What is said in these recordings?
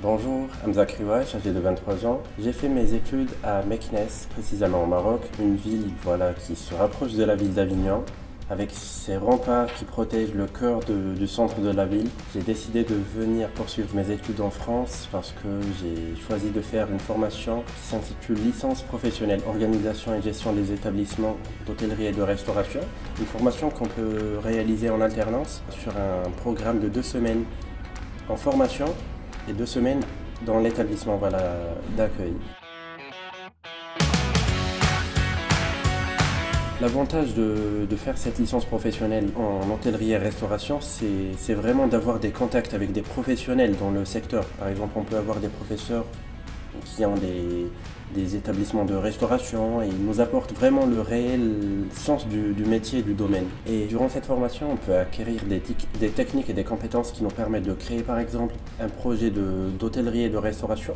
Bonjour, Hamza Kriwash, âgé de 23 ans. J'ai fait mes études à Meknes, précisément au Maroc, une ville qui se rapproche de la ville d'Avignon, avec ses remparts qui protègent le cœur du centre de la ville. J'ai décidé de venir poursuivre mes études en France parce que j'ai choisi de faire une formation qui s'intitule Licence professionnelle organisation et gestion des établissements d'hôtellerie et de restauration. Une formation qu'on peut réaliser en alternance sur un programme de 2 semaines en formation et 2 semaines dans l'établissement d'accueil. L'avantage de faire cette licence professionnelle en hôtellerie et restauration, c'est vraiment d'avoir des contacts avec des professionnels dans le secteur. Par exemple, on peut avoir des professeurs qui ont des établissements de restauration et ils nous apportent vraiment le réel sens du métier et du domaine. Et durant cette formation, on peut acquérir des techniques et des compétences qui nous permettent de créer par exemple un projet d'hôtellerie et de restauration.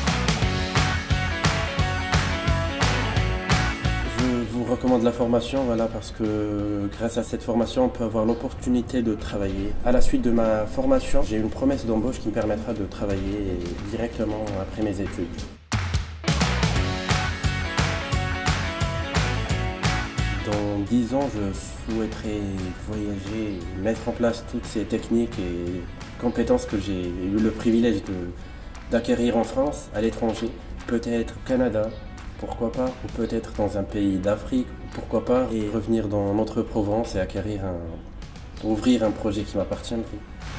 Je vous recommande la formation parce que grâce à cette formation, on peut avoir l'opportunité de travailler. À la suite de ma formation, j'ai une promesse d'embauche qui me permettra de travailler directement après mes études. Dans 10 ans, je souhaiterais voyager, mettre en place toutes ces techniques et compétences que j'ai eu le privilège d'acquérir en France, à l'étranger, peut-être au Canada, pourquoi pas, ou peut-être dans un pays d'Afrique, pourquoi pas, et revenir dans notre Provence et ouvrir un projet qui m'appartiendrait.